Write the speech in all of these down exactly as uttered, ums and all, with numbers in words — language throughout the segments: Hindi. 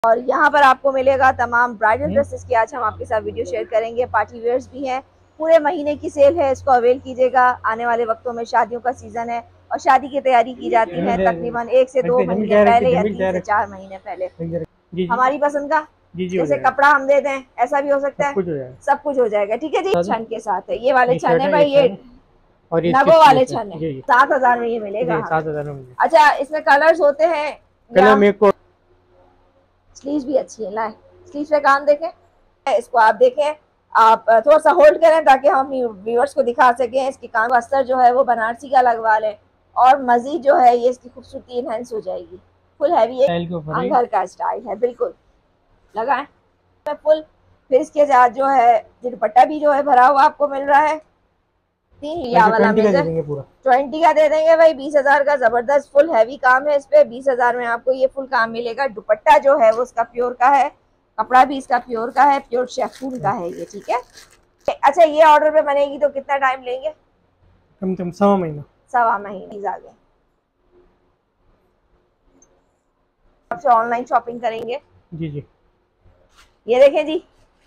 और यहाँ पर आपको मिलेगा तमाम ब्राइडल ड्रेसेस की आज हम आपके साथ वीडियो शेयर करेंगे। पार्टी वेयर्स भी हैं, पूरे महीने की सेल है, इसको अवेल कीजिएगा। आने वाले वक्तों में शादियों का सीजन है और शादी की तैयारी की जाती है तकरीबन एक से दो महीने पहले या तीन से चार महीने पहले। हमारी पसंद का जैसे कपड़ा हम दे दें ऐसा भी हो सकता है, सब कुछ हो जाएगा। ठीक है जी, छन के साथ है ये वाले छन है भाई, ये और नगो वाले छन है, सात हजार में ये मिलेगा। सात हजार में। अच्छा, इसमें कलर्स होते हैं, स्लीव्स भी अच्छी है। लाए स्लीव्स पे काम देखें, इसको आप देखें, आप थोड़ा सा होल्ड करें ताकि हम व्यूअर्स को दिखा सकें। इसकी काम का अस्तर जो है वो बनारसी का लगवा लें और मजीद जो है ये इसकी खूबसूरती इनहेंस हो जाएगी। फुल हैवी अंगर का स्टाइल है, बिल्कुल लगाएं फुल। फिर इसके साथ जो है दुपट्टा भी जो है भरा हुआ आपको मिल रहा है, तीन लिया वाला मिल रहा है, ट्वेंटी का दे देंगे भाई, बीस हजार का जबरदस्त फुल हैवी काम है इस पे। बीस हजार में आपको ये फुल काम मिलेगा। दुपट्टा जो है वो उसका प्योर का है, कपड़ा भी इसका प्योर का है, प्योर शेफून का है ये। ठीक है, अच्छा ये ऑर्डर पे बनेगी तो कितना टाइम लेंगे? कम से कम सवा महीना। सवा महीने आ गए। आपसे ऑनलाइन शॉपिंग करेंगे जी जी। ये देखें जी,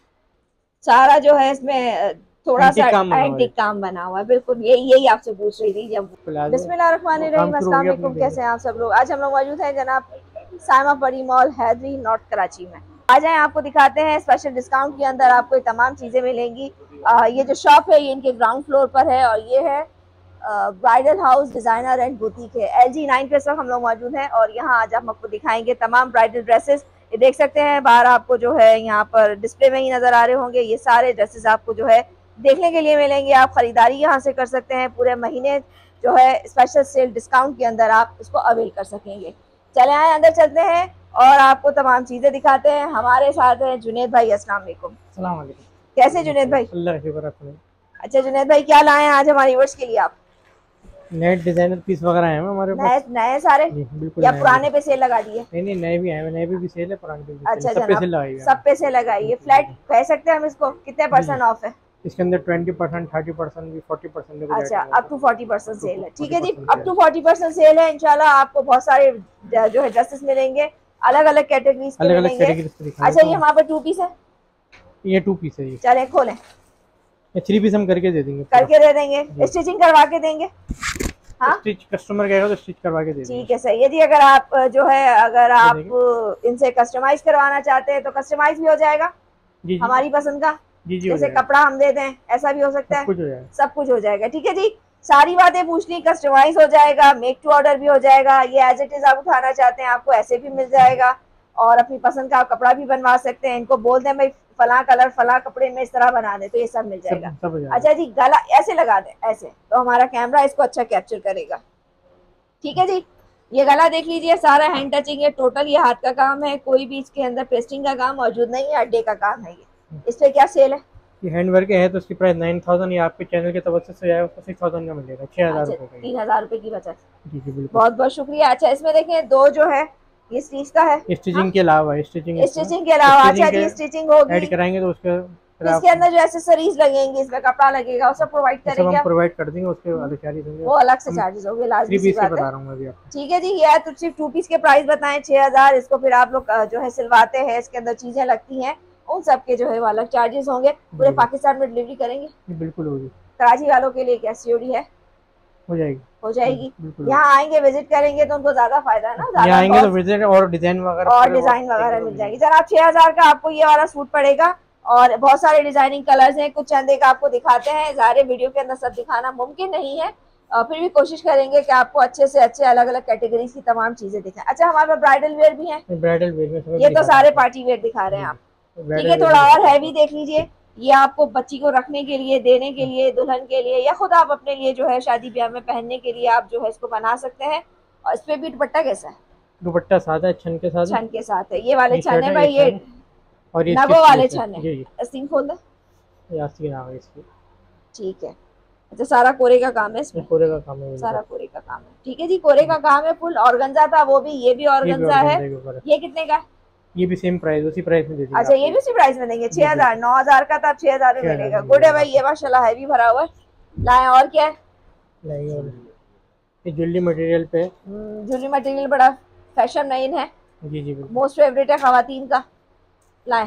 सारा जो है इसमें थोड़ा सा एंटीक काम बना हुआ है, बिल्कुल ये यही आपसे पूछ रही थी जब। बिस्मिल्लाहिर्रहमानिर्रहीम, अस्सलाम वालेकुम, कैसे हैं आप सब लोग? आज हम लोग मौजूद हैं जनाब साइमा परी मॉल हैदरी नॉर्थ कराची में। आ जाए आपको दिखाते हैं स्पेशल डिस्काउंट के अंदर आपको तमाम चीजें मिलेंगी। आ, ये जो शॉप है ये इनके ग्राउंड फ्लोर पर है और ये है bridal house designer and boutique है, एल जी नाइन पे इस वक्त हम लोग मौजूद हैं। और यहाँ आज हम आपको दिखाएंगे तमाम ब्राइडल ड्रेसेस। ये देख सकते हैं बाहर आपको जो है यहाँ पर डिस्प्ले में ही नजर आ रहे होंगे, ये सारे ड्रेसेस आपको जो है देखने के लिए मिलेंगे। आप खरीदारी यहाँ से कर सकते हैं, पूरे महीने जो है स्पेशल सेल डिस्काउंट के अंदर आप उसको अवेल कर सकेंगे। चले आए अंदर चलते हैं और आपको तमाम चीजें दिखाते हैं। हमारे साथ हैं जुनेद भाई। अस्सलाम वालेकुम। सलाम वालेकुम। कैसे जुनेद भाई? अल्लाह का शुक्र है। अच्छा जुनेद भाई, क्या लाए हैं आज हमारे व्यूअर्स के लिए आप? नए डिजाइनर पीस वगैरह हैं हमारे पास, नए सारे या पुराने पे सेल लगा दिए? नहीं नहीं, नए भी हैं, नए भी, भी सेल है, पुराने भी। अच्छा, सब पे सेल लगाई है, सब पे सेल लगाई है। फ्लैट कह सकते हैं हम इसको, कितने परसेंट ऑफ है इसके अंदर? ट्वेंटी परसेंट, थर्टी परसेंट भी, फोर्टी परसेंट। अच्छा, up to forty percent sale है। ठीक है जी, up to forty percent sale है। इंशाल्लाह आपको बहुत सारे जो है ड्रेसेस मिलेंगे, अलग अलग कैटेगरीज के मिलेंगे। अच्छा, ये हमारे पास टू पीस है, ये टू पीस है। चले खोलें, थ्री पीस हम करके दे देंगे, करके दे देंगे, स्टिचिंग करवा के देंगे। हाँ, स्टिच कस्टमर कहेगा तो स्टिच करवा के दे देंगे। ठीक है, सही है जी। अगर आप जो है अगर आप इनसे कस्टमाइज करवाना चाहते हैं तो कस्टमाइज भी हो जाएगा जी, हमारी पसंद का। जी जी, जैसे कपड़ा हम दे दें ऐसा भी हो सकता है, सब कुछ हो जाएगा। ठीक है जी, सारी बातें पूछ ली, कस्टमाइज हो जाएगा, मेक टू ऑर्डर भी हो जाएगा। ये एज इट इज आप उठाना चाहते हैं आपको ऐसे भी मिल जाएगा और अपनी पसंद का आप कपड़ा भी बनवा सकते हैं। इनको बोल दें भाई फला कलर फला कपड़े में इस तरह बना दे तो ये सब मिल जाएगा। सब, सब अच्छा जी, गला ऐसे लगा दें, ऐसे तो हमारा कैमरा इसको अच्छा कैप्चर करेगा। ठीक है जी, ये गला देख लीजिए, सारा हैंड टचिंग है, टोटल ये हाथ का काम है, कोई भी इसके अंदर पेस्टिंग का काम मौजूद नहीं है, अड्डे का काम है ये। इस पे क्या सेल है? ये हैंड वर्क है तो इसकी प्राइस नाइन थाउजेंड, ये आपके चैनल के तवज्जुह से आया उसको सिक्स थाउजेंड का मिलेगा, छह हजार रुपए का, तीन हजार रुपए की बचत। जी जी बिल्कुल, बहुत बहुत शुक्रिया। अच्छा, इसमें देखें दो जो है ये स्टिच का है, स्टिचिंग के अलावा, स्टिचिंग स्टिचिंग के अलावा। अच्छा जी, स्टिचिंग होगी, ऐड कराएंगे तो उसके इसके अंदर जो एक्सेसरीज लगेंगे, इसमें कपड़ा लगेगा, वो सब प्रोवाइड करेंगे, हम प्रोवाइड कर देंगे, उसके अलग चार्जेस होंगे, वो अलग से चार्जेस होंगे, लाजमी सी बात है। ठीक है जी, ये तो सिर्फ टू पीस के प्राइस बताएं छह हजार, इसको फिर आप लोग जो है सिलवाते हैं, इसके अंदर चीजें लगती हैं, उन सब के जो है वो अलग चार्जेस होंगे। पूरे पाकिस्तान में डिलीवरी करेंगे? बिल्कुल होगी। कराची वालों के लिए क्या सीओडी है? हो जाएगी, हो जाएगी। यहाँ आएंगे विजिट करेंगे तो उनको ज्यादा फायदा है ना, यहाँ आएंगे तो विजिट और डिजाइन वगैरह और डिजाइन वगैरह मिल जाएगी। जनाब छह हजार का आपको ये वाला सूट पड़ेगा और बहुत सारे डिजाइनिंग कलर्स हैं, कुछ चंद एक आपको दिखाते हैं, सारे वीडियो के अंदर सब दिखाना मुमकिन नहीं है, फिर भी कोशिश करेंगे कि आपको अच्छे से अच्छे अलग अलग कैटेगरीज की तमाम चीजें दिखाएं। अच्छा, हमारे पास ब्राइडल वेयर भी है, ब्राइडल वेयर ये तो सारे पार्टी वेयर दिखा रहे हैं आप। ठीक है, थोड़ा और हैवी देख लीजिए, ये आपको बच्ची को रखने के लिए, देने के लिए, दुल्हन के लिए, या खुद आप अपने लिए जो है शादी ब्याह में पहनने के लिए आप जो है इसको बना सकते हैं। और इस पे भी दुपट्टा कैसा है? दुपट्टा सादा है, छन के साथ, छन के साथ है, ये वाले छन है भाई, ये और ये नगो वाले छन है। आस्तीन खोल दे, आस्तीन आ गई इसकी। ठीक है, अच्छा सारा कोरे का काम है इसमें, कोरे का काम है, सारा कोरे का काम है। ठीक है जी, कोरे का काम है, फुल ऑर्गेन्जा था वो भी, ये भी ऑर्गेन्जा है। ये कितने का? ये भी सेम प्राइस, उसी प्राइस में दे देंगे। अच्छा, ये भी उसी प्राइस में देंगे, छह हजार, नौ हजार का था, अब छह हजार में मिलेगा। गुड है भाई, ये माशाल्लाह हैवी भरा हुआ है। लाए और क्या है? ये ज्वेलरी मटेरियल पे, ज्वेलरी मटेरियल बड़ा फैशन नईन है, जी जी मोस्ट फेवरेट है खवातीन का। लाए,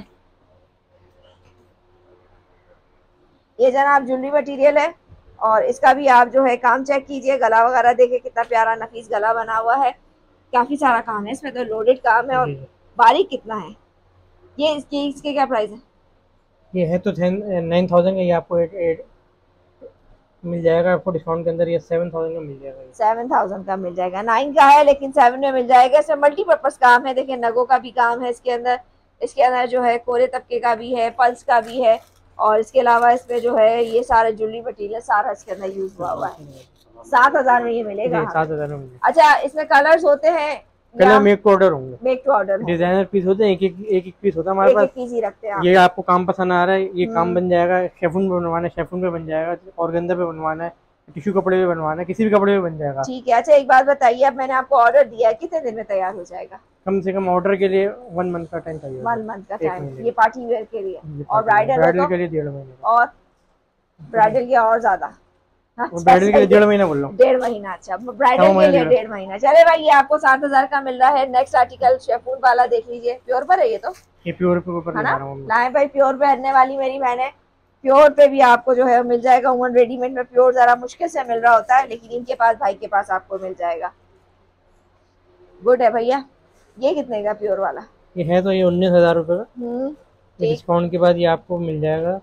ये जनाब ज्वेलरी मटेरियल है और इसका भी आप जो है काम चेक कीजिए, गला वगैरह देखिए कितना प्यारा नफीस गला बना हुआ है, काफी सारा काम है इसमें, तो लोडेड काम है और बारीक कितना है। ये इसके इसके क्या प्राइस है? ये है तो नाइन थाउजेंड का, ये आपको एट, एट मिल जाएगा आपको डिस्काउंट के अंदर, ये सेवन थाउजेंड का मिल जाएगा। सेवन थाउजेंड का मिल जाएगा, नाइन का है लेकिन सेवन में मिल जाएगा। इसमें मल्टीपर्पज काम है, देखिए नगों का भी काम है इसके अंदर, इसके अंदर जो है कोरे तबके का भी है, पल्स का भी है, और इसके अलावा इसमें जो है ये सारा ज्वेलरी मटेरियल सारा इसके अंदर यूज हुआ हुआ है। सात हजार में ये मिलेगा। सात हजार में। अच्छा, इसमें कलर्स होते हैं? कलर मेक टू ऑर्डर होंगे। Make to order designer piece होते हैं, एक एक एक एक पीस होता है हमारे पास, पीस ही रखते हैं। ये आपको काम पसंद आ रहा है, ये काम बन जाएगा, शेफून पे बनवाना है शेफून पे बन जाएगा, ऑर्गेन्जा पे बनवाना है, टिश्यू कपड़े पे बनवाना है, किसी भी कपड़े पे बन जाएगा। ठीक है। अच्छा एक बात बताइए, अब मैंने आपको ऑर्डर दिया है, कितने दिन में तैयार हो जाएगा? कम से कम ऑर्डर के लिए वन मंथ का टाइम चाहिए। वन मंथ का टाइम, ये पार्टी वेयर के लिए, और ब्राइडल ब्राइडल के लिए डेढ़ महीने, और ब्राइडल के और ज्यादा, ब्राइडल के लिए डेढ़ महीना बोल रहा हूँ। डेढ़ महीना, अच्छा ब्राइडल के लिए डेढ़ महीना। चले भाई, ये आपको सात हजार का मिल रहा है। नेक्स्ट आर्टिकल शेफून वाला देख लीजिए, प्योर पर है ये, तो ये प्योर पे ऊपर लगा रहा हूं। लाए भाई, प्योर पहनने वाली मेरी बहनें, प्योर पे भी आपको जो है मिल जाएगा। उमन रेडीमेड में प्योर जरा मुश्किल से मिल रहा होता है, लेकिन इनके पास, भाई के पास आपको मिल जाएगा। गुड है भैया। ये कितने का प्योर वाला? ये है तो ये उन्नीस हजार रुपए का, डिस्काउंट के बाद ये आपको मिल जाएगा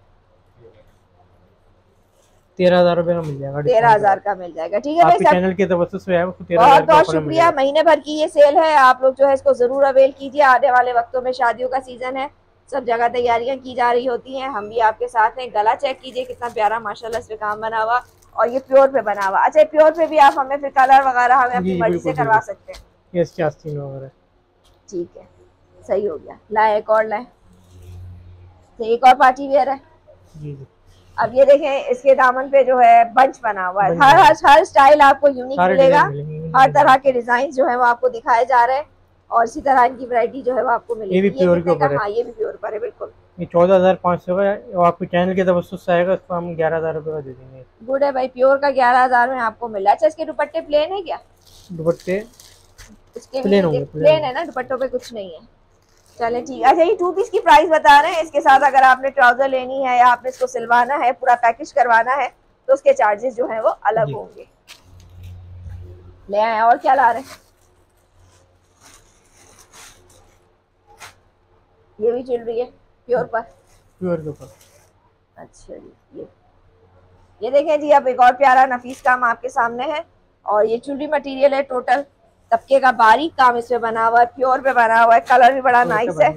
तेरह हजार रुपए का मिल जाएगा। तेरह हजार का मिल जाएगा। ठीक है भाई, चैनल की तरफ से है, बहुत बहुत शुक्रिया। महीने भर की ये सेल है, आप लोग जो है इसको जरूर अवेल कीजिए। आने वाले वक्तों में शादियों का सीजन है, सब जगह तैयारियां की जा रही होती हैं, हम भी आपके साथ हैं। गला चेक कीजिए कितना प्यारा माशाल्लाह इस पे काम बना हुआ, और ये प्योर पे बना हुआ। अच्छा, प्योर पे भी आप हमें फिर कलर वगैरह हमें अपनी मर्जी से करवा सकते हैं। यस, आस्तीन वगैरह। ठीक है, सही हो गया। लाए एक और, लाए एक और पार्टी वेयर है। जी जी। अब ये देखें, इसके दामन पे जो है बंच बना हुआ है। हर हर हर स्टाइल आपको यूनिक मिलेगा, हर तरह के डिजाइन जो है वो आपको दिखाए जा रहे हैं, और इसी तरह इनकी वैरायटी जो है वो आपको मिलेगी। ये भी प्योर के ऊपर है। हाँ, ये भी प्योर पर है, बिल्कुल। ये चौदह हजार पाँच सौ का है, आपको चैनल के तवज्जुह से आएगा, इसको हम ग्यारह हजार रुपए का दे देंगे। गुड है भाई, प्योर का ग्यारह हजार में आपको मिला। अच्छा, इसके दुपट्टे प्लेन है क्या? दुपट्टे इसके प्लेन होंगे, प्लेन है ना, दुपट्टों पे कुछ नहीं है। चले ठीक है। अच्छा, ये टू पीस की प्राइस बता रहे हैं। इसके साथ अगर आपने ट्राउजर लेनी है या आपने इसको सिलवाना है, पूरा पैकेज करवाना है, तो उसके चार्जेस जो है वो अलग होंगे। ले आए, और क्या ला रहे हैं? ये भी ज्वेलरी है प्योर पर, प्योर के ऊपर। अच्छा जी, ये ये देखें जी, अब एक और प्यारा नफीस काम आपके सामने है, और ये ज्वेलरी मटेरियल है, टोटल तबके का बारीक काम इसमें बना हुआ है, प्योर पे बना हुआ है, कलर भी बड़ा नाइस है।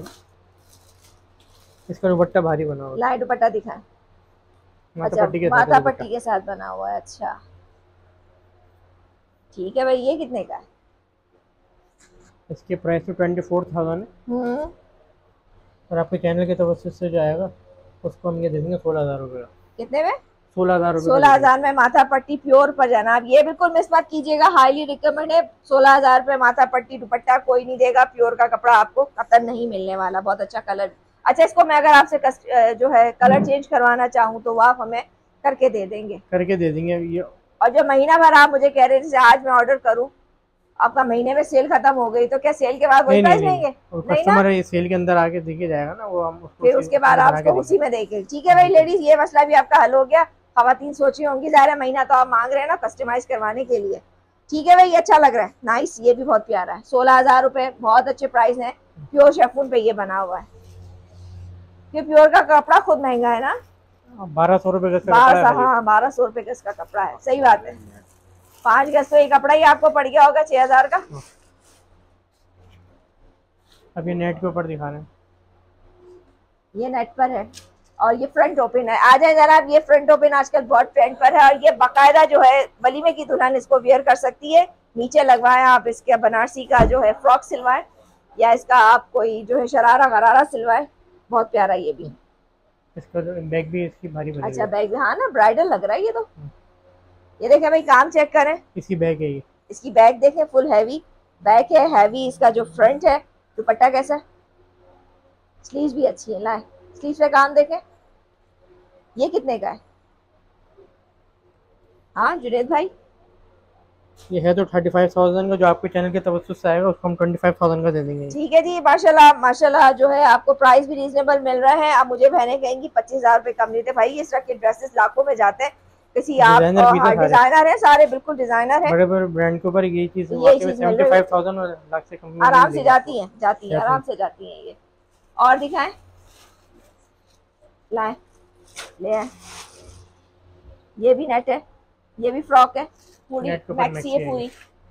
इसका दुपट्टा भारी बना हुआ है। लाइट दुपट्टा दिखाएं। अच्छा, माथा पट्टी के साथ बना हुआ है। अच्छा ठीक है भाई, ये कितने का है? इसके प्राइस तो ट्वेंटी फोर थाउजेंड है, और आपके चैनल के तवज्जुह से जो आएगा उसको हम ये दे देंगे सोलह हजार रुपये का। कितने में? सोलह हजार सोलह हजार में माथा पट्टी प्योर पर जनाब। ये बिल्कुल मिस मत कीजिएगा, हाईली रिकमेंड है। सोलह हजार पे माथा पट्टी दुपट्टा कोई नहीं देगा, प्योर का कपड़ा आपको कतन नहीं मिलने वाला। बहुत अच्छा कलर। अच्छा, इसको मैं अगर आपसे जो है कलर चेंज करवाना चाहूँ तो वो आप हमें करके दे देंगे? करके दे देंगे ये। और जो महीना भर आप मुझे कह रहे थे आज मैं ऑर्डर करूँ, आपका महीने में सेल खत्म हो गई तो क्या सेल के बाद वही प्राइस लेंगे? कस्टमर ये सेल के अंदर आके देखे जाएगा ना, वो हम उसको फिर उसके बाद आप उसको उसी में देखें। ठीक है भाई लेडीज, ये मसला भी आपका हल हो गया। खवातीन सोची होंगी, ज़ाहिर है महीना तो आप मांग रहे हैं ना कस्टमाइज करवाने के लिए। ठीक है भाई, अच्छा लग रहा है, नाइस। ये भी बहुत प्यारा है, सोलह हजार रुपए, बहुत अच्छे प्राइस है। प्योर शेफून पे ये बना हुआ है। ये प्योर का कपड़ा खुद महंगा है ना, बारह सौ रुपए का। हाँ, बारह सौ रुपए का इसका कपड़ा है, सही बात है। पांच गज तो ये कपड़ा ही आपको पड़ गया होगा छह हजार का। अब ये नेट के ऊपर दिखा रहे हैं, ये नेट पर है, और ये फ्रंट ओपन है। आ जाए जनाब, ये फ्रंट ओपन आजकल बहुत ट्रेंड पर है, और ये बाकायदा जो है वलीमे की दुल्हन इसको वेयर कर सकती है। नीचे लगवाएं आप इसके बनारसी का जो है फ्रॉक सिलवाएं, या इसका आप कोई जो है शरारा गरारा सिलवाएं, बहुत प्यारा। ये भी इसका बैग भी इसकी भारी बनेगी। अच्छा बैग, हाँ ना, ब्राइडल लग रहा है ये तो। ये देखें भाई, काम चेक करें, इसकी बैग है ये, इसकी बैग देखें, फुल हैवी बैग है, हैवी इसका जो फ्रंट है। दुपट्टा कैसा है? स्लीव्स भी अच्छी है, लाए स्लीव्स पे काम देखें। ये कितने का है? हाँ जुनेद भाई, ये है तो थर्टी फाइव थाउजेंड का, जो आपके चैनल के तवज्जुह से आएगा उसको हम ट्वेंटी फाइव थाउजेंड का दे देंगे। ठीक है जी, माशाल्लाह माशाल्लाह जो है आपको प्राइस भी रीजनेबल मिल रहा है। अब मुझे बहनें कहेंगी पच्चीस हजार रुपए कम नहीं थे। भाई इस तरह के ड्रेसेस लाखों में जाते हैं। किसी आप डिजाइनर है, सारे बिल्कुल डिजाइनर है, बड़े बड़े ब्रांड के ऊपर ये चीज ये चीज पचहत्तर हज़ार और लाख से कम आराम से जाती है जाती है आराम से जाती है। ये और दिखाएं, लाए ले आए। ये भी नेट है, ये भी फ्रॉक है, पूरी मैक्सी है पूरी।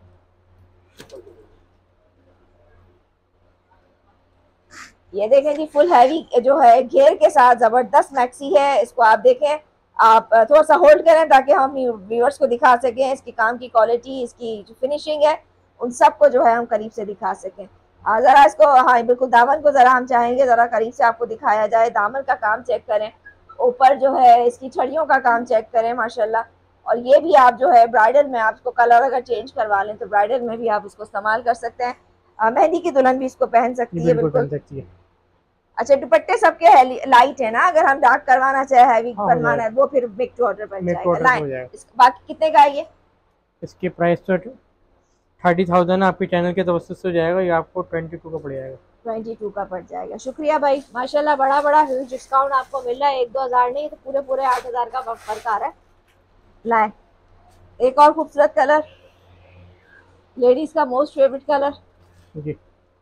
ये देखें जी फुल हैवी जो है घेर के साथ जबरदस्त मैक्सी है। इसको आप देखें, आप थोड़ा सा होल्ड करें ताकि हम व्यूअर्स को दिखा सकें इसकी काम की क्वालिटी, इसकी जो फिनिशिंग है उन सब को जो है हम करीब से दिखा सकें। ज़रा इसको, हाँ बिल्कुल, दामन को ज़रा हम चाहेंगे ज़रा करीब से आपको दिखाया जाए। दामन का काम चेक करें, ऊपर जो है इसकी छड़ियों का काम चेक करें माशाल्लाह। और ये भी आप जो है ब्राइडल में आपको कलर अगर चेंज करवा लें तो ब्राइडल में भी आप इसको इस्तेमाल कर सकते हैं। मेहंदी की दुल्हन भी इसको पहन सकती है, बिल्कुल। अच्छा, दुपट्टे सबके लाइट है ना, अगर हम डार्क करवाना चाहे, हैवी बनवाना है, वो फिर मेक टू ऑर्डर बन जाएगा। बाकी कितने का है ये? इसकी प्राइस तो थर्टी थाउजेंड आपके चैनल के तवज्जुह से हो जाएगा, ये आपको ट्वेंटी टू का पड़ जाएगा। ट्वेंटी टू का पड़ जाएगा। शुक्रिया भाई, माशाल्लाह बड़ा बड़ा ह्यूज डिस्काउंट आपको मिल रहा है। एक दो हजार नहीं तो पूरे पूरे आठ हजार का फर्क आ रहा है। लाए एक और खूबसूरत कलर, लेडीज का मोस्ट फेवरेट कलर जी।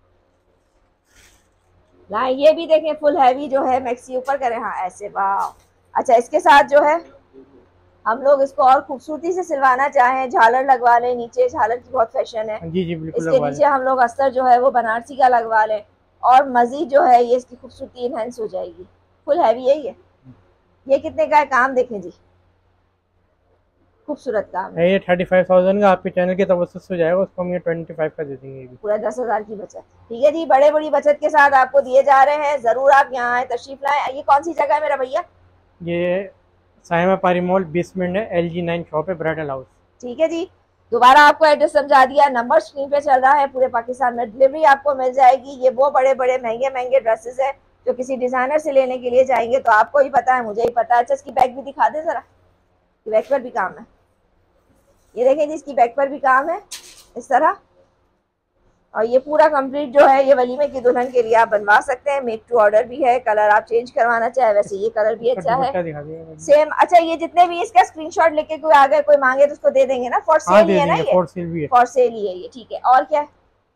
लाए ये भी देखें, फुल हैवी जो है मैक्सी, ऊपर करें, हाँ ऐसे, वाह। अच्छा, इसके साथ जो है हम लोग इसको और खूबसूरती से सिलवाना चाहें, झालर लगवा लें नीचे, झालर की बहुत फैशन है जी जी, बिल्कुल। इसके नीचे हम लोग अस्तर जो है वो बनारसी का लगवा लें और मजीद जो है ये इसकी खूबसूरती इनहेंस हो जाएगी। फुल हैवी है ये। ये कितने का है? काम देखें जी, खूबसूरत काम है। ये थर्टी फाइव थाउजेंड का आपके चैनल के तवज्जुह से हो जाएगा, उसको हम ये ट्वेंटी फाइव का दे देंगे। पूरा दस हजार की बचत। ठीक है जी, बड़े बड़ी बचत के साथ आपको दिए जा रहे हैं। जरूर आप यहाँ आए, तशरीफ लाएं। ये कौन सी जगह है मेरा भैया? ये साइमा पारी मॉल बेसमेंट है, एल जी नाइन शॉप है, ब्राइडल हाउस। ठीक है जी, दोबारा आपको एड्रेस समझा दिया, नंबर स्क्रीन पे चल रहा है। पूरे पाकिस्तान में डिलीवरी आपको मिल जाएगी। ये वो बड़े बड़े महंगे महंगे ड्रेसेस है जो किसी डिजाइनर से लेने के लिए जाएंगे तो आपको ही पता है, मुझे ही पता है। अच्छा, इसकी बैक भी दिखा दे जरा, बैक पर भी काम है। ये देखें जी, इसकी बैक पर भी काम है इस तरह। और ये पूरा कंप्लीट जो है ये वलीमे की दुल्हन के लिए आप बनवा सकते हैं। मेक टू ऑर्डर भी है, कलर आप चेंज करवाना चाहे वैसे ये कलर भी अच्छा है सेम। अच्छा, ये जितने भी इसका स्क्रीनशॉट लेके कोई आ गए, कोई मांगे तो उसको दे देंगे ना? फॉर सेल ही है ना? ये फॉर सेल भी है, फॉर सेल ही है ये। ठीक है, और क्या है?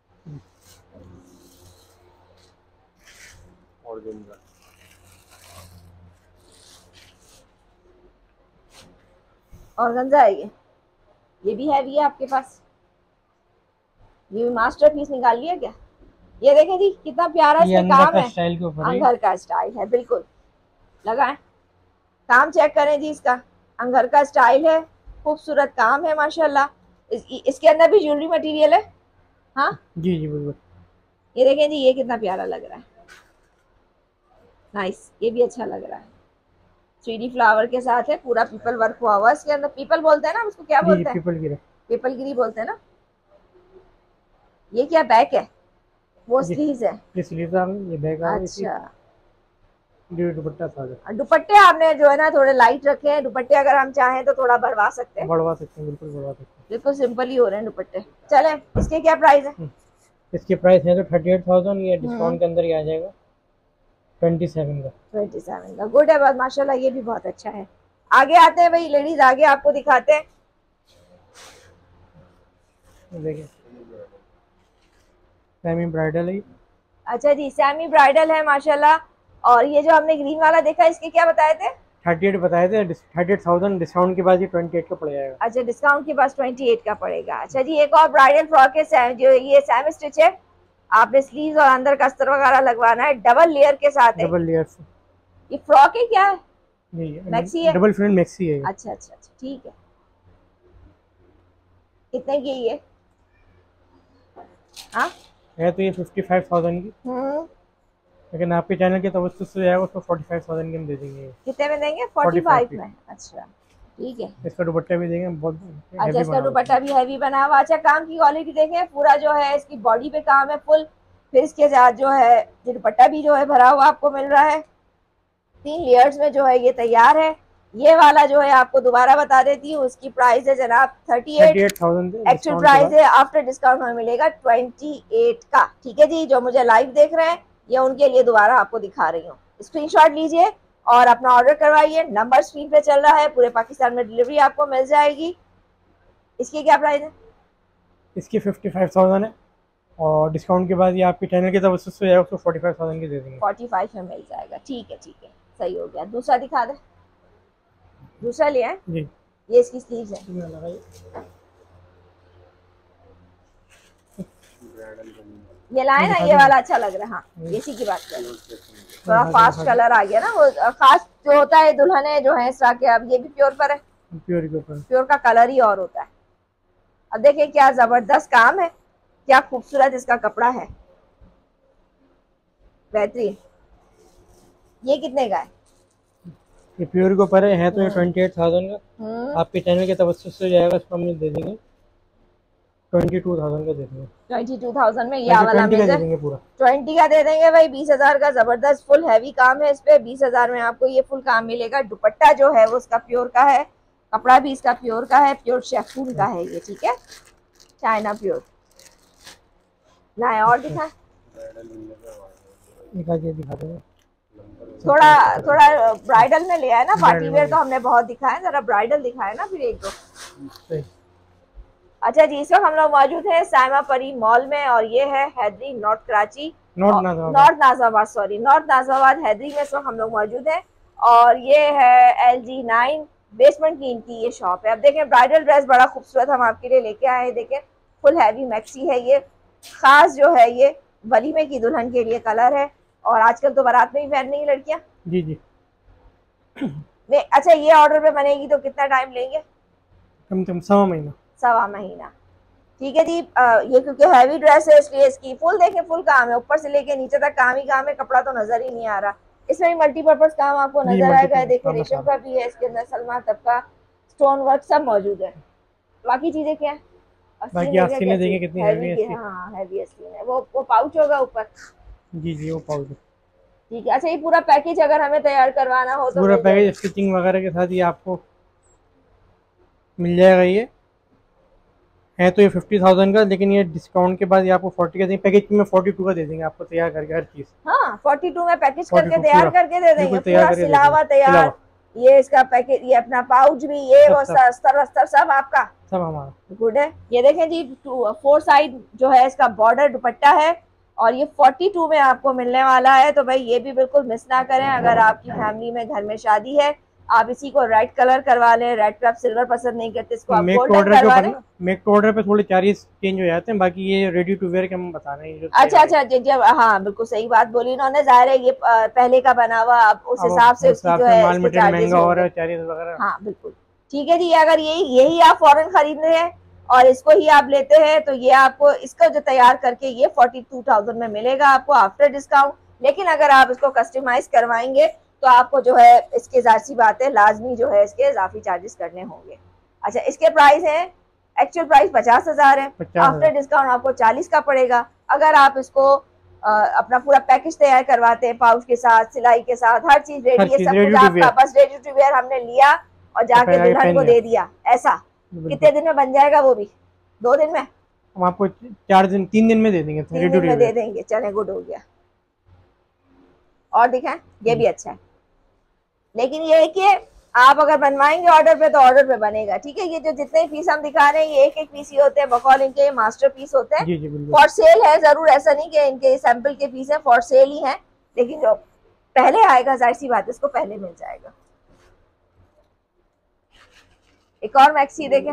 ऑर्गेन्जा है ये। ये भी हैवी है आपके पास। ये भी मास्टर पीस निकाल लिया क्या? ये देखें जी कितना प्यारा इसमें काम है, अंगर का स्टाइल है, बिल्कुल। लगाएं, काम चेक करें जी, इसका अंगर का स्टाइल है, खूबसूरत काम है माशाल्लाह। इस, इसके अंदर भी ज्वेलरी मटेरियल है। हाँ जी जी, बिल्कुल। ये देखें जी, ये कितना प्यारा लग रहा है, नाइस। ये भी अच्छा लग रहा है, थ्री डी फ्लावर के साथ है, पूरा पीपल वर्क हुआ हुआ इसके अंदर। पीपल बोलते हैं ना उसको, क्या बोलते हैं? पीपल गिरी, पीपल गिरी बोलते हैं ना। ये क्या बैक है? वो स्लीव्स है, ये स्लीव्स आ गई, ये बैक आ गई। अच्छा, दुपट्टा था। दुपट्टे आपने जो है ना थोड़े लाइट रखे हैं। दुपट्टे अगर हम चाहें तो थोड़ा बढ़वा सकते हैं, बढ़वा सकते हैं, बिल्कुल बढ़वा सकते हैं। बिल्कुल सिंपल ही हो रहे हैं दुपट्टे। चलें, इसके क्या प्राइस है? इसकी प्राइस है तो थर्टी एट थाउजेंड, ये डिस्काउंट के अंदर ही आ जाएगा ट्वेंटी सेवन का। ट्वेंटी सेवन का, गुड है माशाल्लाह, ये भी बहुत अच्छा है। आगे आते हैं भाई लेडीज, आगे आपको दिखाते हैं। देखिए सेमी ब्राइडल है। अच्छा जी, सेमी ब्राइडल है माशाल्लाह। और ये जो हमने ग्रीन वाला देखा, इसके क्या बताए थे? थर्टी एट बताए थे, थर्टी एट थाउजेंड डिस्काउंट के बाद ये ट्वेंटी एट का पड़ जाएगा। अच्छा, डिस्काउंट के बाद ट्वेंटी एट का पड़ेगा। अच्छा जी, एक और ब्राइडल फ्रॉक है जो ये सेमी स्टिच है। आपने स्लीव्स और अंदर का अस्तर वगैरह लगवाना है, डबल लेयर के साथ है। डबल लेयर से ये फ्रॉक है क्या है? नहीं, मैक्सी है, डबल फ्रंट मैक्सी है। अच्छा अच्छा अच्छा, ठीक है। कितने की ये? हाँ है तो ये फिफ्टी फाइव थाउजेंड की, लेकिन आपके चैनल के तवज्जुह से जाएगा उसको फोर्टी फाइव थाउजेंड की हम दे देंगे। कितने में देंगे? फोर्टी फाइव में। अच्छा ठीक है। इसका दुपट्टा भी देंगे बहुत। अच्छा, इसका दुपट्टा भी हैवी बना हुआ। अच्छा, काम की क्वालिटी देखें, पूरा जो है इसकी बॉडी पे काम है फुल। फिर इसके साथ जो है दुपट्टा भी जो है भरा हुआ आपको मिल रहा है। तीन लेयर्स में जो है ये तैयार है। ये वाला जो है आपको दोबारा बता देती हूँ, उसकी प्राइस है जनाब thirty eight thousand, actual price है आफ्टर डिस्काउंट हमें मिलेगा ट्वेंटी एट का। ठीक है जी, जो मुझे लाइव देख रहे हैं ये उनके लिए दोबारा आपको दिखा रही हूँ। स्क्रीनशॉट लीजिए और अपना ऑर्डर करवाइए, नंबर स्क्रीन पे चल रहा है, पूरे पाकिस्तान में डिलीवरी आपको मिल जाएगी। इसकी क्या प्राइस है? इसकी फिफ्टी फाइव थाउजेंड है और डिस्काउंट के बाद ये आपके चैनल की तरफ से उसको फोर्टी फाइव थाउजेंड की दे देंगे। फोर्टी फाइव में मिल जाएगा, ठीक है ठीक है, सही हो गया। दूसरा दिखा दे, दूसरा लिया है जी, ये इसकी स्लीव्स है। ये लाए ना, ये वाला अच्छा लग रहा है। हाँ इसी की बात कर, थोड़ा फास्ट कलर आ गया ना, वो खास जो होता है दुल्हने जो है इस तरह के। अब ये भी प्योर पर है, प्योर के ऊपर, प्योर का कलर ही और होता है। अब देखिए क्या जबरदस्त काम है, क्या खूबसूरत इसका कपड़ा है, बेहतरीन। ये कितने का है? ये प्योर के ऊपर है तो ये ट्वेंटी एट थाउजेंड का आपके चैनल के तवज्जुह से जाएगा, इसको हम दे देंगे ट्वेंटी टू थाउजेंड का दे देंगे। ट्वेंटी टू थाउजेंड में ये वाला मिल जाएगा, पूरा ट्वेंटी का दे देंगे भाई। बीस हजार का जबरदस्त फुल हैवी काम है इस पे, बीस हजार में आपको ये फुल काम मिलेगा। दुपट्टा जो है वो उसका प्योर का है, कपड़ा भी इसका प्योर का है, प्योर शेफून का है ये, ठीक है, चाइना प्योर। लाए और दिखाएं, दिखा देंगे। थोड़ा थोड़ा ब्राइडल में लिया है ना, पार्टी वेयर तो हमने बहुत दिखाया, जरा ब्राइडल दिखाए ना फिर एक दो। अच्छा जी, इस वक्त हम लोग मौजूद हैं साइमा परी मॉल में और ये है Hyderi north Karachi, north Nazimabad, sorry north Nazimabad Hyderi में इस वक्त हम लोग मौजूद हैं। और ये है एल जी नाइन बेसमेंट की इनकी ये शॉप है। अब देखें ब्राइडल ड्रेस बड़ा खूबसूरत हम आपके लिए लेके आए हैं। देखें फुल हैवी मैक्सी है ये, खास जो है ये वलीमे की दुल्हन के लिए कलर है और आजकल तो बारात में ही पहन रही लड़कियां। जी जी। अच्छा ये ऑर्डर पे बनेगी तो कितना टाइम लेंगे? कम से कम सवा महीना। सवा महीना, ठीक है जी। आ, ये क्योंकि हैवी ड्रेस है इसलिए इसकी फुल देखें फुल काम है, ऊपर से लेके नीचे तक काम ही काम है, कपड़ा तो नजर ही नहीं आ रहा। इसमें भी मल्टीपर्पज काम आपको नजर आएगा। देखिए रेशम का भी है इसके अंदर, सलमा तबका, स्टोन वर्क सब मौजूद है। बाकी चीजें क्या है? बाकी आस्तीनें देखें कितनी हैवी है। हाँ हैवी आस्तीन है, वो वो पाउच होगा ऊपर। जी जी वो पाउच, ठीक है। अच्छा ये पूरा पैकेज अगर हमें तैयार करवाना हो तो पूरा पैकेज स्टिचिंग वगैरह के साथ ये आपको मिल जाएगा। ये है तो ये फिफ्टी थाउजेंड का, लेकिन ये डिस्काउंट के बाद ये आपको फोर्टी का देंगे, पैकेज में फोर्टी टू का दे देंगे आपको तैयार करके हर चीज। हाँ फोर्टी टू में पैकेज करके तैयार करके दे देंगे, पूरा सिलावा तैयार। ये इसका पैकेज, ये अपना पाउच भी, ये वो अस्तर वस्तर सब आपका, सब हमारा। गुड है। ये देखें जी फोर साइड जो है इसका बॉर्डर दुपट्टा है और ये फोर्टी टू में आपको मिलने वाला है। तो भाई ये भी बिल्कुल मिस ना करें। अगर आपकी फैमिली में घर में शादी है, आप इसी को रेड कलर करवा लें, रेड पे आप सिल्वर पसंद नहीं करते, इसको आप गोल्डन करवा लें। मेक टू ऑर्डर पे थोड़े चार्जेस चेंज हो जाते हैं, बाकी ये रेडी टू वेयर के हम बता रहे हैं। अच्छा अच्छा जब, हाँ बिल्कुल सही बात बोली इन्होंने, जाहिर है ये पहले का बना हुआ, अब उस हिसाब से उसकी जो है माल मटेरियल महंगा हो रहा है, चार्जेस वगैरह। हाँ बिल्कुल ठीक है जी। अगर यही यही आप फॉरेन खरीद रहे हैं और इसको ही आप लेते हैं तो ये आपको इसका जो तैयार करके ये फोर्टी टू थाउजेंड में मिलेगा आपको आफ्टर डिस्काउंट। लेकिन अगर आप इसको कस्टमाइज करवाएंगे तो आपको जो है इसके जाहिर सी बात है लाजमी जो है इसके इजाफी चार्जेस करने होंगे। अच्छा इसके प्राइस है, एक्चुअल प्राइस पचास हजार है, आफ्टर डिस्काउंट आपको चालीस का पड़ेगा। अगर आप इसको आ, अपना पूरा पैकेज तैयार करवाते हैं, पाउच के साथ, सिलाई के साथ, हर चीज रेडी है, सब कुछ आपका, बस रेडी टू वेयर हमने लिया और जाके दुल्हन को दे दिया, ऐसा कितने दिन में बन जाएगा? वो भी दो दिन में, हम आपको चार दिन तीन दिन में दे देंगे, तीन दिन में दे देंगे। चले गुड हो गया। और दिखाएं, ये भी अच्छा है, लेकिन ये है कि आप अगर बनवाएंगे ऑर्डर पे तो ऑर्डर पे बनेगा, ठीक है। ये जो जितने पीस हम दिखा रहे हैं ये एक एक पीस ही होते हैं, बकौल इनके मास्टर पीस होते हैं, फॉर सेल है जरूर, ऐसा नहीं कि इनके सैंपल के पीस है, फॉर सेल ही है। लेकिन जो पहले आएगा जाहिर सी बात है इसको पहले मिल जाएगा। एक और मैक्सी देखें,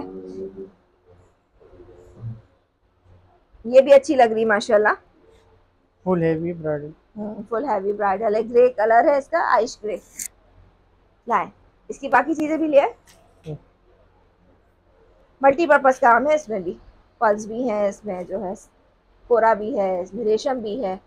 ये भी अच्छी लग रही माशाल्लाह, full heavy bridal, full heavy bridal है, ग्रे कलर है इसका, आइश ग्रे। लाए इसकी बाकी चीजें भी लिए, मल्टीपर्पज काम है इसमें भी, पल्स भी है इसमें, जो है कोरा भी है इसमें, रेशम भी है।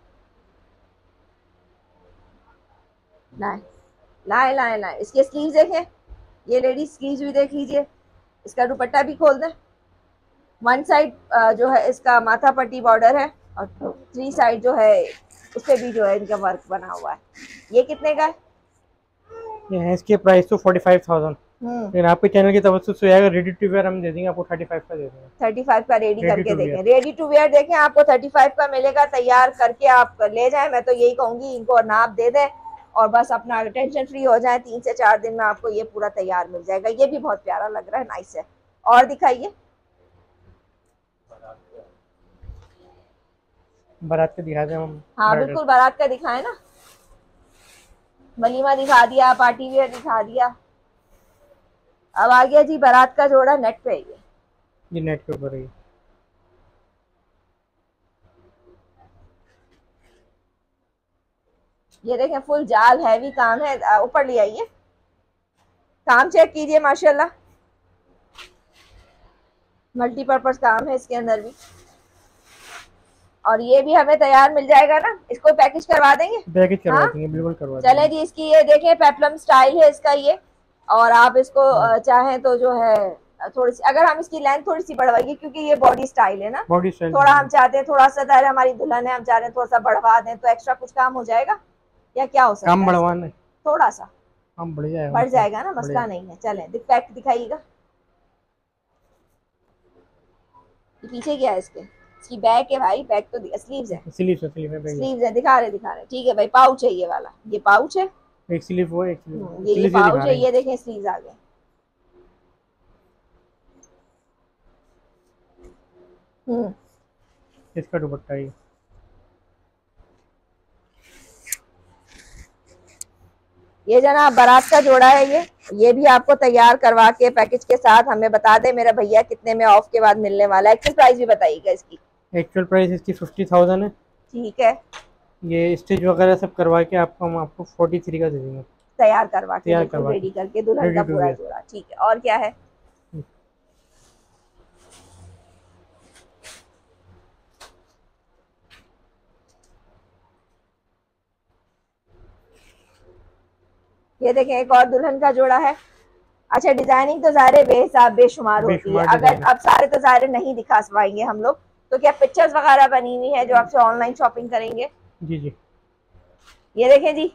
लाए लाए लाए लाए इसके स्लीव्स देखें, ये लेडीज स्लीव्स भी देख लीजिए, इसका दुपट्टा भी खोल दें। वन साइड जो है इसका माथा पट्टी बॉर्डर है और थ्री साइड जो है उस पर भी जो है इनका वर्क बना हुआ है। ये कितने का है? ये है इसके प्राइस तो फोर्टी फाइव थाउजेंड, लेकिन आपके चैनल की तवज्जो से आएगा रेडी टू वेयर हम दे देंगे आपको थर्टी फाइव का दे देंगे। थर्टी फाइव का रेडी करके देंगे, रेडी टू वेयर देखें आपको थर्टी फाइव का मिलेगा, तैयार करके आप ले जाएं। मैं तो यही कहूंगी इनको नाप दे दें और बस अपना टेंशन फ्री हो जाए, तीन से चार दिन में आपको ये पूरा तैयार मिल जाएगा। ये भी बहुत प्यारा लग रहा है, नाइस है। और दिखाइए, बारात का दिखा दें हम। हाँ बिल्कुल बारात का दिखाएं ना, वलीमा दिखा दिया, पार्टी वेयर दिखा दिया, अब आ गया जी बारात का जोड़ा नेट पे। ये ये नेट के ऊपर है, ये देखें फुल जाल हैवी काम है। ऊपर ले आइए, काम चेक कीजिए, माशाल्लाह मल्टीपर्पज काम है इसके अंदर भी। और ये भी हमें तैयार मिल जाएगा ना, इसको पैकेज करवा देंगे, पैकेज करवा देंगे, बिल्कुल करवा देंगे। चले जी, इसकी ये देखें पेप्लम स्टाइल है इसका ये, और आप इसको चाहें तो जो है थोड़ी सी, अगर हम इसकी लेंथ थोड़ी सी बढ़वाइए क्योंकि ये बॉडी स्टाइल है ना, बॉडी स्टाइल थोड़ा हम चाहते हैं थोड़ा सा, दायरा हमारी दुल्हन है, हम चाह रहे हैं थोड़ा सा बढ़वा दें, तो एक्स्ट्रा कुछ काम हो जाएगा या क्या हो सकता है? काम बढ़वाना, थोड़ा सा काम बढ़ जाएगा, बढ़ जाएगा ना, मसला नहीं है। चले पैक दिखाइएगा, पीछे क्या है इसके, इसकी बैक है भाई, बैक तो स्लीव्स है, स्लीव्स है, स्लीव है, स्लीव्स है, दिखा रहे दिखा रहे ठीक है भाई। पाउच है ये वाला, ये पाउच है, एक स्लीव वो एक स्लीव, ये ये पाउच है, ये देखें स्लीव्स आ गए। हम्म, इसका दुपट्टा ये, ये जनाब बारात का जोड़ा है ये ये भी आपको तैयार करवा के पैकेज के साथ हमें बता दे मेरा भैया कितने में ऑफ के बाद मिलने वाला है। एक्चुअल प्राइस भी बताइएगा इसकी। एक्चुअल प्राइस इसकी फिफ्टी थाउजेंड है, ठीक है। ये स्टिच वगैरह सब करवा के आपको हम आपको फोर्टी थ्री का दे देंगे, तैयार करवा के, तैयार करवा रेडी करके दुल्हन का पूरा जोड़ा। ठीक है, और क्या है? ये देखें एक और दुल्हन का जोड़ा है। अच्छा, डिजाइनिंग तो ज़ाहिर बेहिसाब बेशुमार होती है, अगर अब सारे तो ज़ाहिर नहीं दिखा पाएंगे हम लोग, तो क्या पिक्चर्स वगैरह बनी हुई है जो आपसे ऑनलाइन शॉपिंग करेंगे? जी जी, ये देखें जी,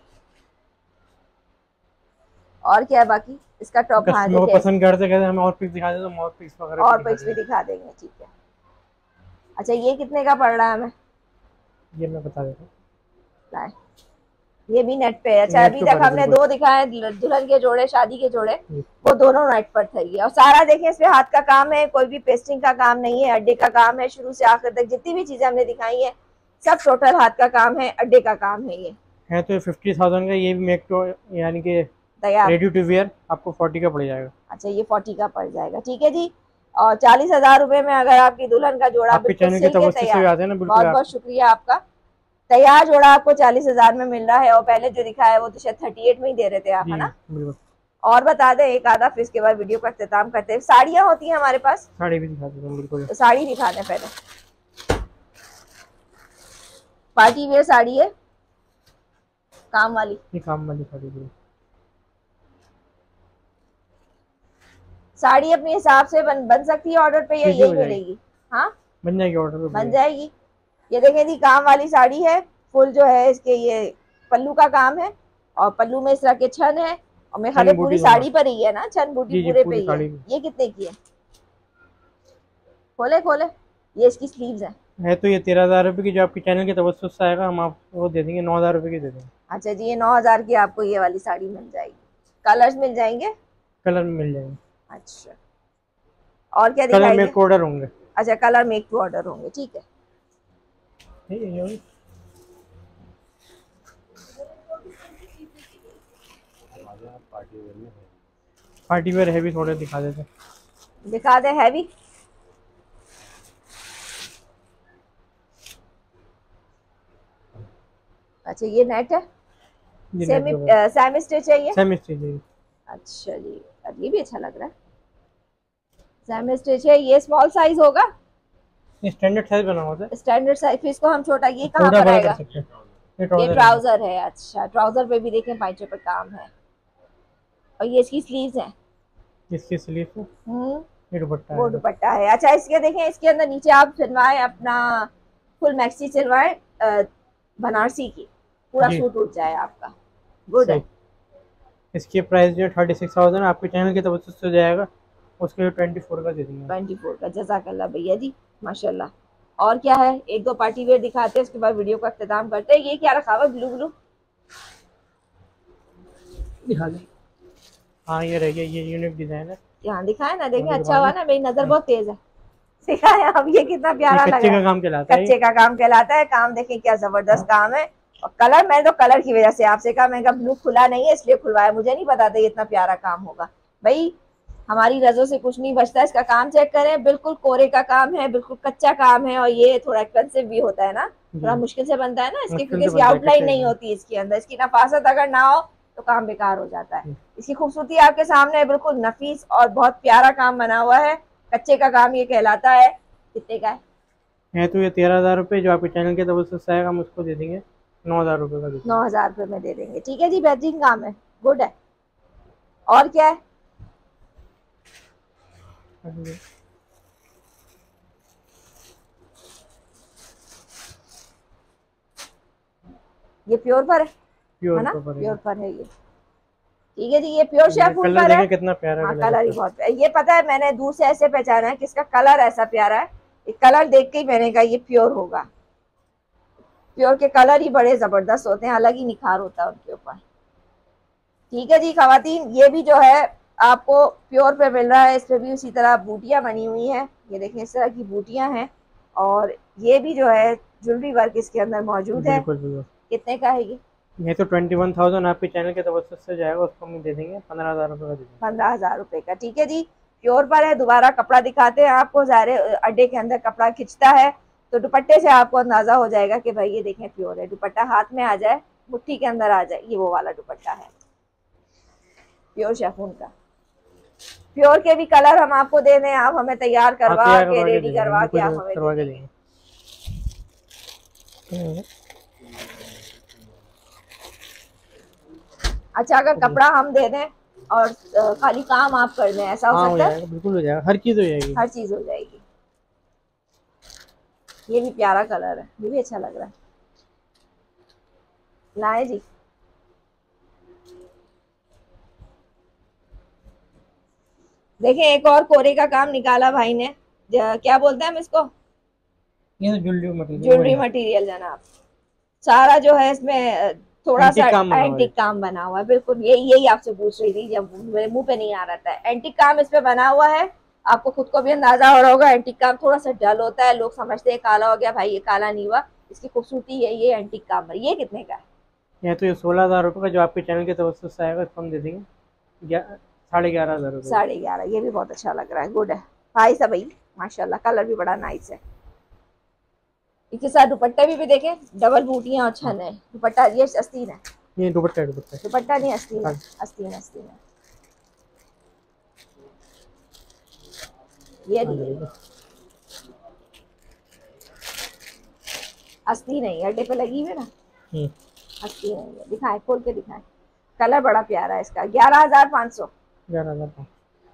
और क्या है बाकी? इसका टॉप पसंद करते कहते हम और पिक्स दिखा दें तो और पिक्स वगैरह और पिक्स भी दिखा देंगे, ठीक है। अच्छा, ये कितने का पड़ रहा है हमें? ये मैं बता देता हूँ, ये भी नेट पे है। अच्छा, अभी तक हमने दो दिखाए दुल्हन के जोड़े, शादी के जोड़े, वो दोनों नेट पर थे। और सारा देखें इसमें हाथ का काम है, कोई भी पेस्टिंग का काम नहीं है, अड्डे का काम है, शुरू से आखिर तक जितनी भी चीजें हमने दिखाई है सब टोटल हाथ का काम है, अड्डे का काम है। ये है तो फिफ्टी थाउजेंड का, ये भी मेक टू यानी कि तैयार रेडी टू वेयर आपको फोर्टी का पड़ जाएगा। अच्छा, ये फोर्टी का पड़ जाएगा, ठीक है जी। और चालीस हजार रुपए में अगर आपकी दुल्हन का जोड़ा बहुत बहुत शुक्रिया आपका, तैयार जोड़ा आपको चालीस हजार में मिल रहा है। और पहले जो दिखा है वो तो शायद थर्टी एट में ही दे रहे थे आप, है ना? और बता दें एक आधा, फिर इसके बाद वीडियो का इख्तिताम करते हैं। साड़ियाँ होती हैं हमारे पास, साड़ी भी दिखा दें बिल्कुल, तो साड़ी दिखा दें पहले। पार्टी वेयर साड़ी है, काम वाली, ये काम वाली साड़ी है। साड़ी अपने हिसाब से बन बन सकती है ऑर्डर पे या यही मिलेगी? हाँ बन जाएगी, ऑर्डर पे बन जाएगी। ये देखें जी, काम वाली साड़ी है, फुल जो है इसके ये पल्लू का काम है, और पल्लू में इस तरह के छन है, और मैं खड़े पूरी साड़ी पर ही है ना, छन बूटी पूरे पे ही है। ये कितने की है? खोले खोले, ये इसकी स्लीव्स है है तो ये तेरह हजार रुपए की, जो आपके चैनल के तवज्जो से आएगा हम आपको वो दे देंगे, नौ हजार रुपए की दे देंगे। अच्छा जी, ये नौ हजार की आपको ये वाली साड़ी मिल जाएगी। कलर्स मिल जाएंगे? कलर मिल जाएंगे। अच्छा, और क्या कलर मेक टू ऑर्डर होंगे? अच्छा, कलर मेक टू ऑर्डर होंगे, ठीक है। पार्टी वेयर हैवी थोड़े दिखा देते, दिखा दे हैवी। अच्छा, ये नेट है, सेमी सेमी स्टिच है ये? सेमी स्टिच है। अच्छा जी, ये भी अच्छा लग रहा है, सेमी स्टिच है। ये स्मॉल साइज होगा? स्टैंडर्ड साइज बना होता है, स्टैंडर्ड साइज। फिर इसको हम छोटा, ये कहाँ पर आएगा? ये ट्राउजर है। अच्छा, ट्राउजर पे भी देखें पाइचे पे काम है, और ये इसकी स्लीव्स है। इसकी स्लीव्स है, हम्म, ये दुपट्टा है, वो दुपट्टा है। अच्छा, इसके देखें, इसके अंदर नीचे आप सिलवाए अपना फुल मैक्सी सिलवाए बनारसी की, पूरा सूट उठ जाए आपका। गुड है, इसकी प्राइस जो है थर्टी सिक्स थाउजेंड आपके चैनल की तरफ से हो जाएगा, उसके लिए ट्वेंटी फोर का दे देंगे। ट्वेंटी फोर का, जज़ाकल्लाह भैया जी, माशाल्लाह। और क्या है, एक दो पार्टी वेयर दिखाते हैं, उसके बाद वीडियो का इख्तिताम करते हैं। ये क्या रखा हुआ, ब्लू ब्लू दिखा दें। हाँ ये रहिए, ये यूनिक डिजाइन है। यहाँ दिखाए ना, देखें अच्छा हुआ ना, मेरी नजर बहुत तेज है। दिखाए अब, ये कितना प्यारा लग रहा है। कच्चे का काम कहलाता है, कच्चे का काम कहलाता है। काम देखें क्या जबरदस्त काम है। और कलर, मैं तो कलर की वजह से आपसे कहा, मैं कहा ब्लू खुला नहीं है इसलिए खुलवाया, मुझे नहीं पता था ये इतना प्यारा काम होगा। भाई हमारी रजों से कुछ नहीं बचता। इसका काम चेक करें, बिल्कुल कोरे का काम है, बिल्कुल कच्चा काम है। और ये थोड़ा एक्सपेंसिव भी होता है ना, थोड़ा मुश्किल से बनता है ना इसकी, क्योंकि इसकी आउटलाइन नहीं होती इसके अंदर। इसकी नफासत अगर ना हो तो काम बेकार हो जाता है। इसकी खूबसूरती आपके सामने है, बिल्कुल नफीस और बहुत प्यारा काम बना हुआ है। कच्चे का काम ये कहलाता है। कितने का है? है तो ये तेरह हजार रुपए, जो आपके चैनल की तरफ से आएगा हम उसको दे देंगे नौ हजार रुपए का। नौ हजार रुपए में दे देंगे, ठीक है जी, बेहतरीन काम है, गुड है। और क्या है? ये प्योर पर है, प्योर है ना? पर प्योर पर है ये, ठीक है जी। ये प्योर शेफून पर है। कितना प्यारा हाँ, कलर ही बहुत प्यारा। ये पता है, मैंने दूर से ऐसे पहचाना है कि इसका कलर ऐसा प्यारा है। ये कलर देख के ही मैंने कहा ये प्योर होगा। प्योर के कलर ही बड़े जबरदस्त होते हैं, अलग ही निखार होता है उनके ऊपर। ठीक है जी खवातीन, ये भी जो है आपको प्योर पे मिल रहा है। इस पे भी उसी तरह बूटियां बनी हुई हैं, ये देखें इस तरह की बूटियां हैं। और ये भी जो है ज्वेलरी वर्क इसके अंदर मौजूद है। कितने का है ये? ये तो ट्वेंटी वन थाउजेंड आपके चैनल के तरफ से जाएगा, उसको हम दे देंगे पंद्रह हजार रुपए का। पंद्रह हजार रुपए का, ठीक है जी। प्योर पर है। दोबारा कपड़ा दिखाते हैं आपको। ज़ाहिर अड्डे के अंदर कपड़ा खिंचता है तो दुपट्टे से आपको अंदाजा हो जाएगा कि भाई ये देखें प्योर है। दुपट्टा हाथ में आ जाए, मुट्ठी के अंदर आ जाए, ये वो वाला दुपट्टा है प्योर शेफून का। प्योर के भी कलर हम आपको दे दें, आप हमें तैयार करवा के रेडी करवा के आप हमें दे देंगे। अच्छा, अगर कपड़ा हम दे दें और खाली काम आप कर दें, ऐसा हो सकता है? बिल्कुल हो जाएगा, हर चीज हो जाएगी, हर चीज हो जाएगी। ये भी प्यारा कलर है, ये भी अच्छा लग रहा है। लाए जी, देखें एक और कोरे का काम निकाला भाई ने। क्या बोलते हैं हम इसको? ये तो ज्वेलरी मटेरियल, ज्वेलरी मटेरियल जनाब। सारा जो है इसमें थोड़ा सा एंटीक काम बना हुआ है। बिल्कुल ये यही आपसे पूछ रही थी, जब मेरे मुंह पे नहीं आ रहा था। एंटीक काम इस पे बना हुआ है, आपको खुद को भी अंदाजा हो रहा होगा। एंटीक काम थोड़ा सा डल होता है, लोग समझते हैं काला हो गया, भाई ये काला नहीं हुआ। इसकी खूबसूरती है ये एंटीक काम है। ये कितने का है? ये तो ये सोलह हजार रुपए का, जो आपके चैनल की तरफ से आएगा उसको हम दे देंगे साढ़े ग्यारह हजार रुपए। साढ़े ग्यारह, ये भी बहुत अच्छा लग रहा है, गुड है भाई साहब भाई, माशाल्लाह। कलर भी बड़ा नाइस है। इसके साथ दुपट्टे भी, भी देखें, डबल बूटियां और छन है। दुपट्टा ये आस्तीन है, ये दुपट्टा दुपट्टा दुपट्टा नहीं आस्तीन है, आस्तीन आस्तीन है। ये आस्तीन है, अड्डे पे लगी हुई ना, आस्तीन है। दिखाए, खोल के दिखाए। कलर बड़ा प्यारा है इसका। ग्यारह हजार पाँच सौ ग्यारह हजार पाँच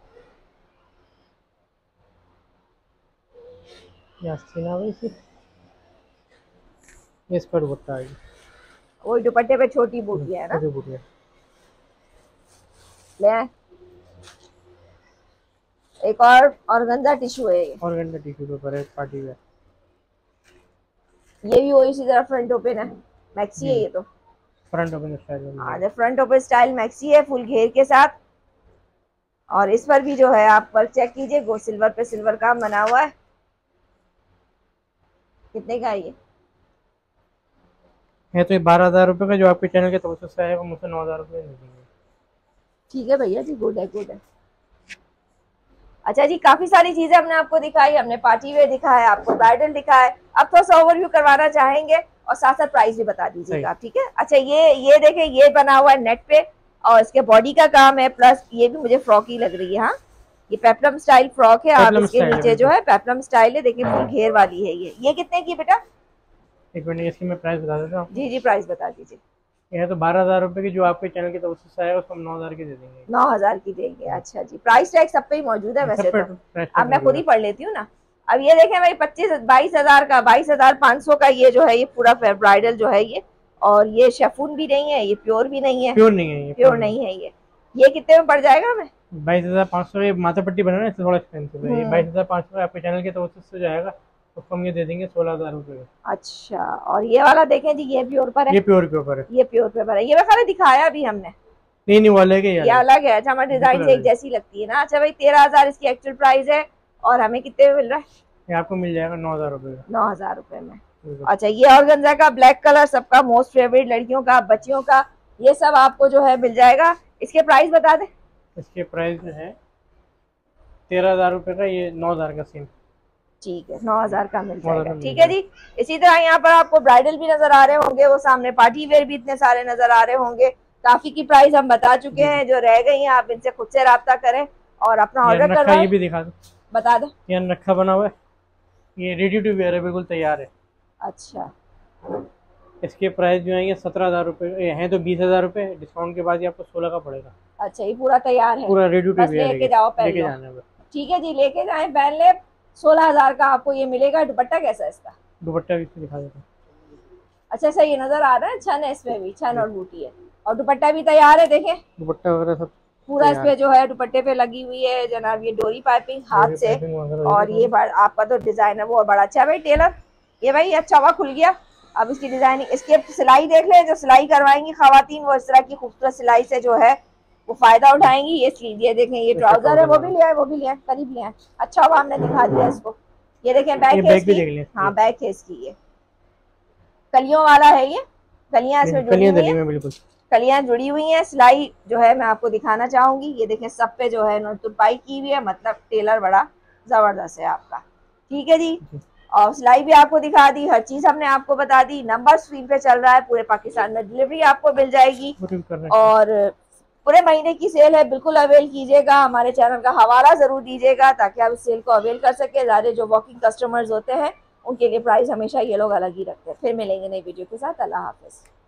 इस पर दुपट्टा है, वही दुपट्टे पे छोटी बूटियां है ना। बूटियां ले एक और ऑर्गेन्जा टिश्यू है, ये ऑर्गेन्जा टिश्यू पेपर है, पार्टी वेयर। ये भी वही इसी तरह फ्रंट ओपन है, मैक्सी है ये तो। फ्रंट ओपन स्टाइल, हाँ फ्रंट ओपन स्टाइल मैक्सी है, फुल घेर के साथ। और इस पर भी जो है आप वर्क चेक कीजिए, गो सिल्वर पे सिल्वर काम बना हुआ है। कितने का है ये? है तो ये बारह हजार रुपए का, जो आपके चैनल के तरफ से आएगा मुझसे नौ हजार रुपए दे देंगे। ठीक है भैया जी, गुड है गुड है। अच्छा जी, काफी सारी चीजें हमने आपको दिखाई। हमने पार्टी वेयर दिखाया, आपको ब्राइडल दिखाया। अब थोड़ा सा ओवरव्यू करवाना चाहेंगे और साथ साथ प्राइस भी बता दीजिएगा, ठीक है? अच्छा, ये ये देखें, ये बना हुआ है नेट पे और इसके बॉडी का काम है, प्लस ये भी मुझे फ्रॉक ही लग रही है। हाँ, ये पेप्लम स्टाइल फ्रॉक है। आप इसके नीचे जो है पेप्लम स्टाइल है, देखिए फुल घेर वाली है ये। ये कितने की बेटा? एक मिनट, इसकी मैं प्राइस बता देता हूँ। जी जी, प्राइस बता दीजिए। यह तो बारह हजार रुपए की, जो आपके चैनल की तरफ से आएगा उसको हम नौ हजार की दे देंगे। नौ हजार की देंगे, अच्छा जी। प्राइस टैग सब पे ही मौजूद है वैसे तो। अब मैं खुद ही पढ़ लेती हूँ ना। अब ये देखें भाई, पच्चीस बाईस हजार का, बाईस हजार पाँच सौ का ये जो है, ये पूरा ब्राइडल जो है ये। और ये शेफून भी नहीं है, ये प्योर भी नहीं है, प्योर नहीं है, ये प्योर नहीं है ये। ये कितने में पड़ जाएगा हमें? बाईस हजार पाँच सौ। ये माथा पट्टी बना है थोड़ा एक्सपेंसिव है, ये बाईस हजार पाँच सौ आपके चैनल के तरफ से जाएगा, तो हम ये दे देंगे सोलह हजार रुपये। अच्छा, और ये वाला देखें जी, ये प्योर पर है? ये प्योर के ऊपर है, ये प्योर पेपर है। ये मैं दिखाया अभी हमने, नहीं नहीं वो अलग है, ये अलग है। अच्छा, हमारी डिजाइन से एक जैसी लगती है ना। अच्छा भाई, तेरह हजार इसकी एक्चुअल प्राइस है, और हमें कितने में मिल रहा है? ये आपको मिल जाएगा नौ हजार रुपए का। नौ हजार रुपए में। अच्छा, ये ऑर्गेन्जा का ब्लैक कलर सबका मोस्ट फेवरेट, लड़कियों का, बच्चियों का, ये सब आपको जो है मिल जाएगा। इसके प्राइस बता दे। इसके प्राइस जो है तेरह हजार रुपए का, ये नौ हजार का सेम। ठीक है, नौ हजार का मिल जाएगा। ठीक है जी। इसी तरह यहाँ पर आपको ब्राइडल भी नजर आ रहे होंगे, वो सामने पार्टी वेयर भी इतने सारे नजर आ रहे होंगे। काफी की प्राइस हम बता चुके हैं, जो रह गई हैं आप इनसे खुद से राब्ता करें और अपना ऑर्डर करवाएं। ये भी दिखा दो, बता दो। ये नक्खा बना हुआ है, ये रेडी टू वेयर है, बिल्कुल तैयार है। अच्छा, इसके प्राइस जो है ये सत्रह हजार रुपए हैं, तो बीस हजार रुपए डिस्काउंट के बाद ये आपको सोलह का पड़ेगा। अच्छा, ये पूरा तैयार है, पूरा रेडी टू वेयर लेके जाओ, लेके जाना। ठीक है जी, लेके जाए, पहन ले। सोलह हजार का आपको ये मिलेगा। दुपट्टा कैसा है इसका? दुपट्टा भी दिखा देता हूँ। अच्छा, सही नजर आ रहा है, छन है इसमें भी, छन और बूटी है, और दुपट्टा भी तैयार है। देखें दुपट्टा वगैरह सब पूरा इस पे जो है दुपट्टे पे लगी हुई है जनाब, ये डोरी पाइपिंग हाथ से, और ये आपका तो डिजाइन है वो बड़ा अच्छा है भाई। टेलर ये भाई अच्छा हुआ खुल गया। अब इसकी डिजाइनिंग, इसके सिलाई देख ले, जो सिलाई करवाएंगी खवातीन वो इस तरह की खूबसूरत सिलाई से जो है वो फायदा उठाएंगी। ये स्लीव, ये देखें, ये ट्राउजर है, वो भी लिया है, वो भी लिया है, करीब लिया है। अच्छा हुआ हमने दिखा दिया इसको। ये देखें बैक है इसकी, हाँ बैक है इसकी, ये कलियों वाला है, ये कलियां इसमें जुड़ी हुई हैं, बिल्कुल कलियां जुड़ी हुई हैं। सिलाई जो है मैं आपको दिखाना चाहूंगी, ये देखें सब पे जो है तुरपाई की हुई है, मतलब टेलर बड़ा जबरदस्त है आपका। ठीक है जी, और सिलाई भी आपको दिखा दी, हर चीज हमने आपको बता दी। नंबर स्क्रीन पे चल रहा है, पूरे पाकिस्तान में डिलीवरी आपको मिल जाएगी, और पूरे महीने की सेल है, बिल्कुल अवेल कीजिएगा। हमारे चैनल का हवाला जरूर दीजिएगा ताकि आप इस सेल को अवेल कर सके। ज़्यादा जो वॉकिंग कस्टमर्स होते हैं उनके लिए प्राइस हमेशा ये लोग अलग ही रखते हैं। फिर मिलेंगे नई वीडियो के साथ। अल्लाह हाफिज़।